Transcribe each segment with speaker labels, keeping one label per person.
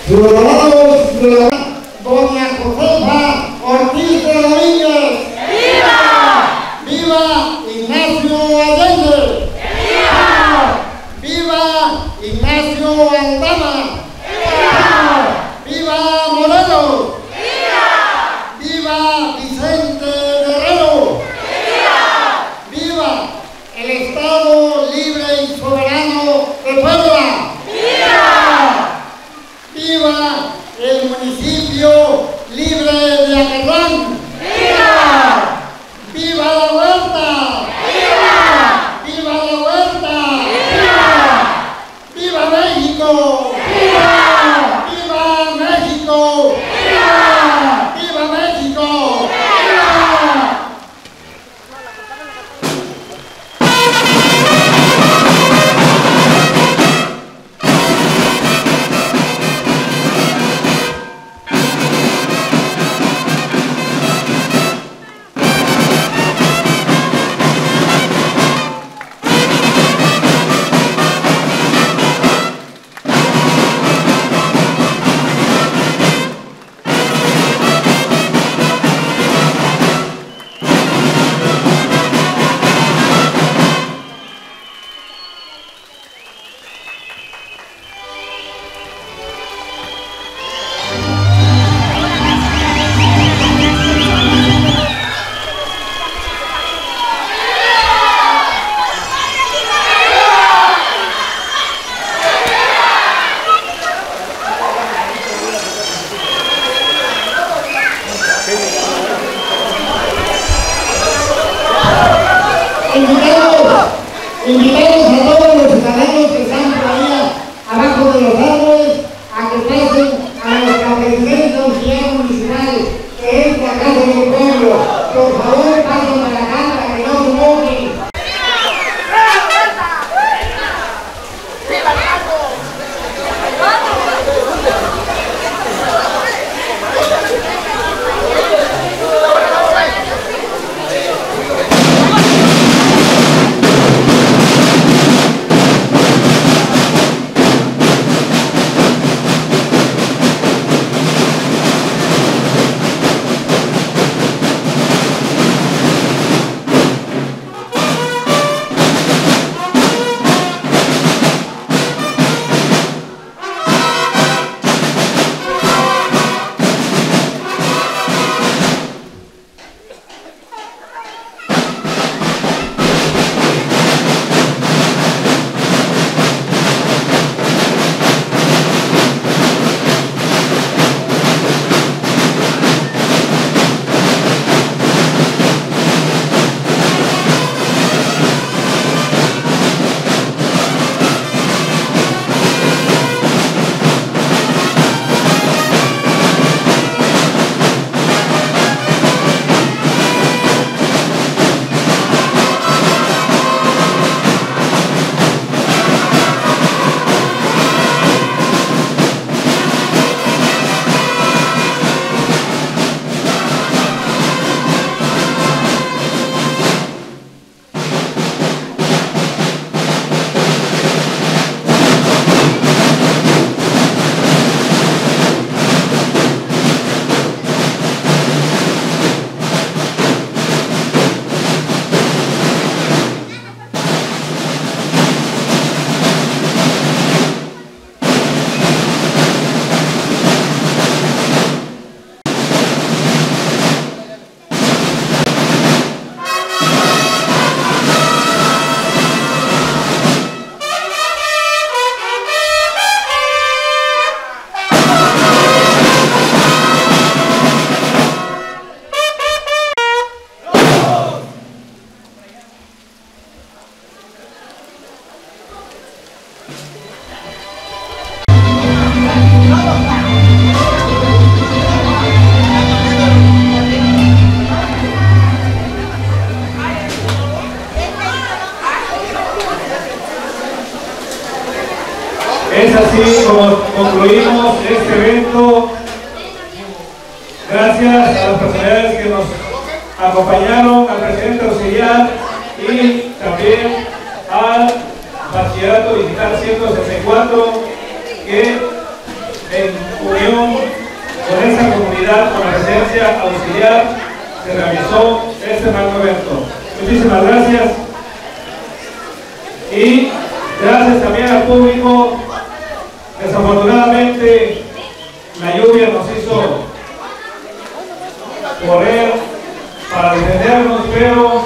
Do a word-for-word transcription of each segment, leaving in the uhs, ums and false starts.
Speaker 1: Ciudadanos de la doña Josefa Ortiz de Domínguez. ¡Viva! ¡Viva Ignacio Allende! ¡Viva! ¡Viva Ignacio Aldama! ¡Viva! ¡Viva Morelos! ¡Viva! ¡Viva Vicente Guerrero! ¡Viva! ¡Viva el Estado libre y soberano de Puebla! ¡Viva! ¡Viva el municipio libre de Acarrán! ¡Viva! ¡Viva la Huerta! ¡Viva! ¡Viva la Huerta! ¡Viva! ¡Viva México! ¡Viva! ¡Viva México! ¡Viva! ¡Viva México! ¡Viva! Invitamos, invitamos a todos los ciudadanos que están por ahí abajo de los árboles a que pasen a nuestra presidencia auxiliar municipal, que es la Casa del Pueblo. Por favor, pasen a la casa, que no se mojen.
Speaker 2: Es así como concluimos este evento. Gracias a las personalidades que nos acompañaron, al presidente auxiliar y también al bachillerato digital ciento sesenta y cuatro que en unión con esta comunidad, con la residencia auxiliar, se realizó este magno evento. Muchísimas gracias y gracias también al público. Desafortunadamente la lluvia nos hizo correr para defendernos, pero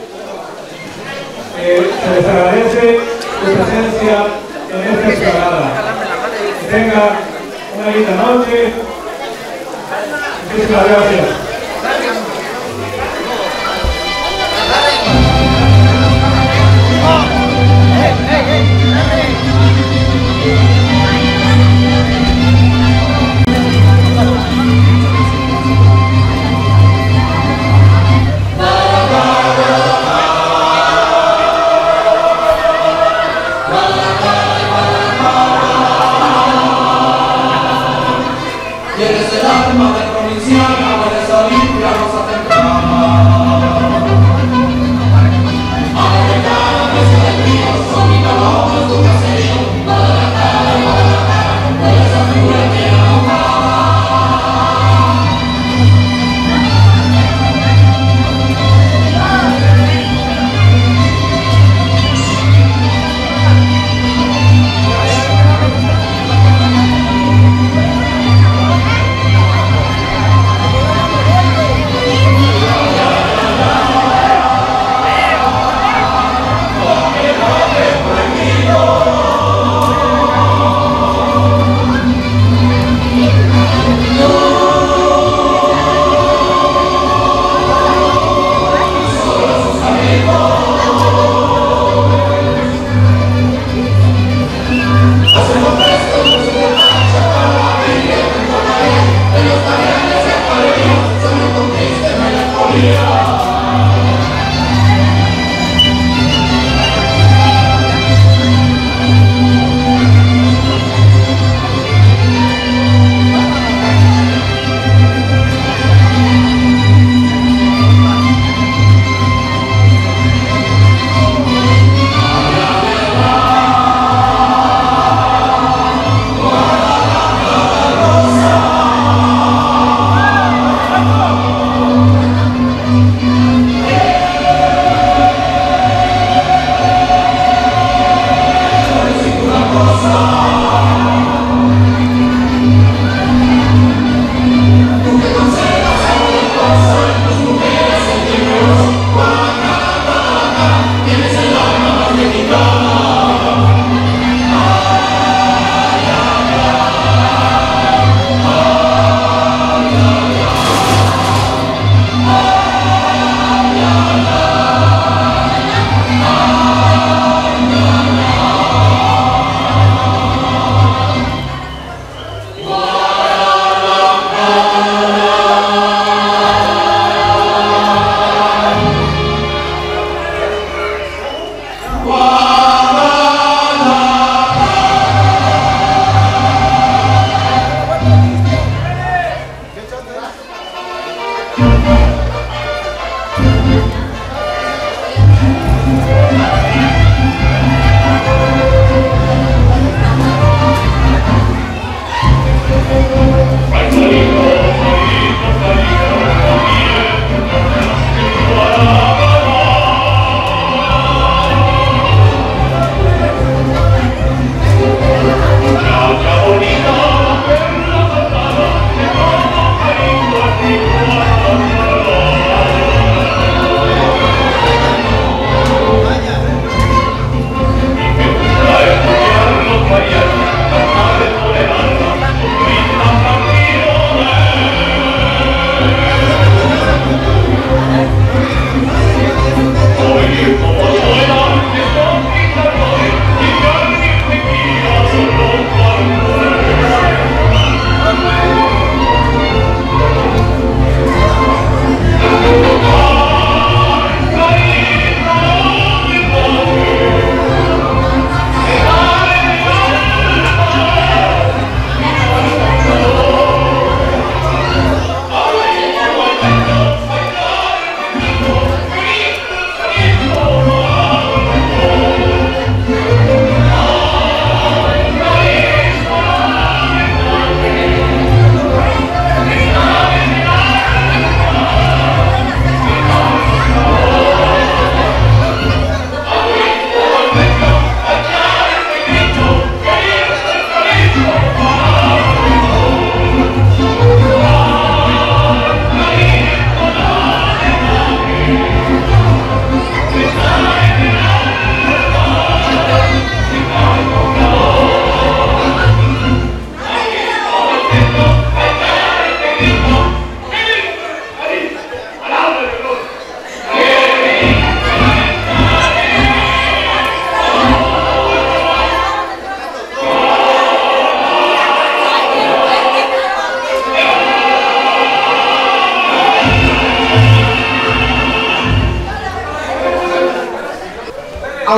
Speaker 2: eh, se les agradece su presencia en esta escalada. Que tengan una linda noche. Muchísimas gracias.
Speaker 3: Eres el alma del provinciano, eres la limpia rosa temprana. A la ventana de ese río, son mi calor, es tu caserío. Guadalajara, Guadalajara, eres la figura que enamora.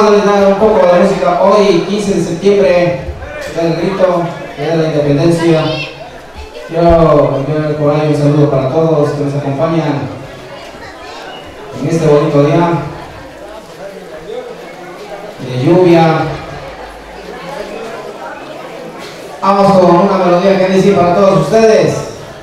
Speaker 4: vamos a dar un poco de música. Hoy, quince de septiembre, Día del Grito, Día de la Independencia. Yo, yo por ahí un saludo para todos que nos acompañan en este bonito día de lluvia. Vamos con una melodía que dice para todos ustedes.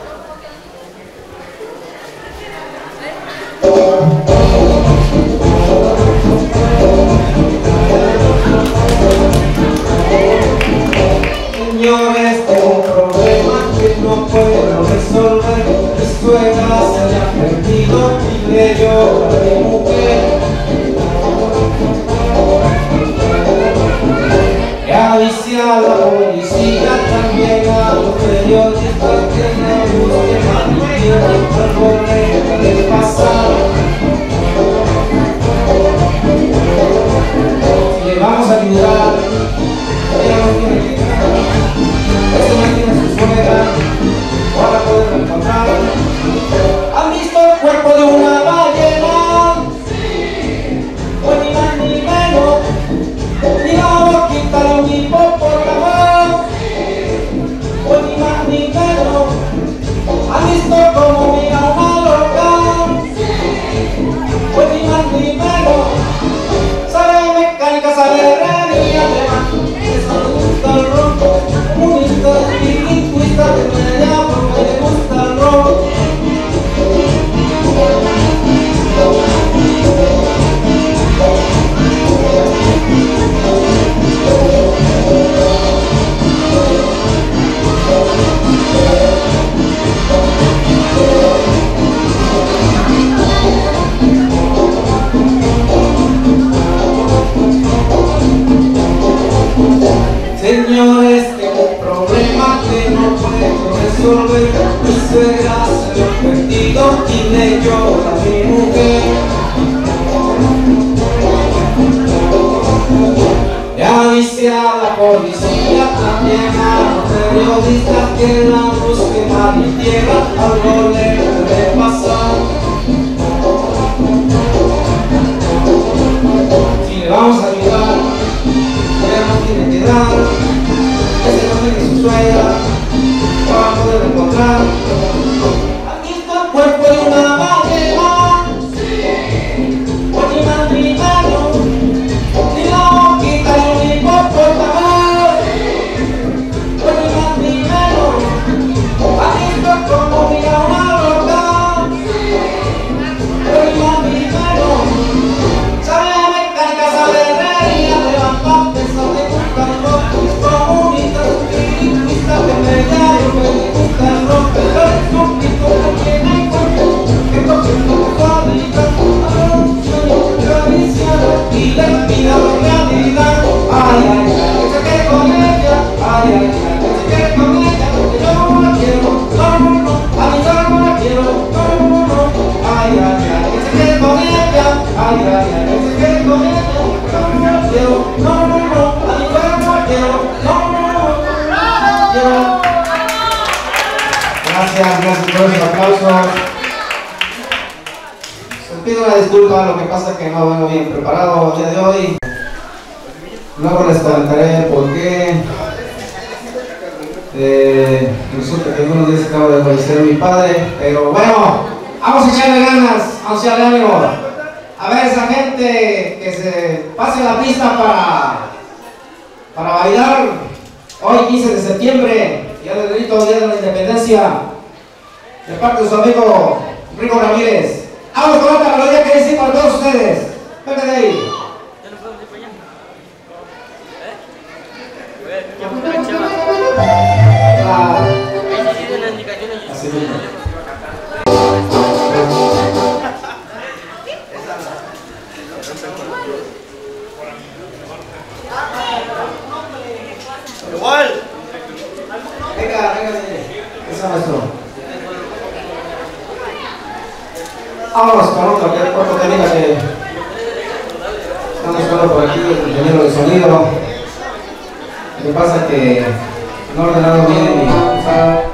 Speaker 4: Señores, tengo un problema que no puedo resolver. Mi suegra se le ha perdido y le llora a mi mujer. Que avise a la policía, también a los periodistas que no busquen a mi tierra, algo le puede pasar. Si le vamos a ayudar, ella no tiene que ganar. Ese no tiene su suegra, ahora poderlo encontrar. ¿Han visto el cuerpo de una ballena? Sí. Pues ni más ni menos, ni la boquita de un hipopótamo. Sí. Pues ni más ni menos, ¿han visto cómo mira una loca? Sí. Pues ni más ni menos, sabe mecánica, sabe herrería, además eso le gusta el ron. Comunista y lingüista que me llama porque le gusta el rock. Señores, tengo un problema que no puedo resolver. Mi suegra se lo ha perdido y le llora a mi mujer. Le avise a la policía, también a los periodistas que la busquen a mi tierra, algo le puede pasar. Si le vamos a ayudar, ella no tiene que dar. Ese no tiene su suegra, para poder encontrar. ¿Han visto el cuerpo de una ballena? Sí. Pues ni más ni menos, ni la boquita de un hipopótamo. Sí. Pues ni más ni menos, ¿han visto cómo mira una loca? Sí. Pues ni más ni menos, sabe mecánica, sabe herrería, levanta pesas de buscando. Comunista, lingüista que me llama que me gusta el rock. Pero es un pico que tiene cuerpo, que toque tu cuadrita, anuncio tradicional y le pida la realidad. Ay, ay, ay, que se quede con ella. Ay, ay, ay, que se quede con ella. Porque yo no la quiero, no, no, no. A mi sola no la quiero, no, no, no. Ay, ay, ay, que se quede con ella. Ay, ay, ay, que se quede con ella. Porque yo no la quiero, no, no, no. A mi sola no la quiero, no, no, no. Gracias, gracias por los aplausos. Les pido una disculpa, lo que pasa es que no vengo bien preparado el día de hoy. Luego les comentaré por qué. Eh, resulta que algunos días acabo de fallecer mi padre, pero bueno, vamos a echarle ganas, vamos a echarle ánimo. A ver, esa gente que se pase la pista para, para bailar hoy, quince de septiembre, Día del Grito, Día de la Independencia, de parte de su amigo Rico Ramírez. Vamos con otra melodía que dice para todos ustedes. Venga de ahí. Ah, así mismo.
Speaker 5: Igual.
Speaker 4: Venga, venga, esa maestro. Vámonos con otro, que otro temita que estamos jugando por aquí, el ingeniero de sonido. Lo que pasa es que no ha ordenado bien y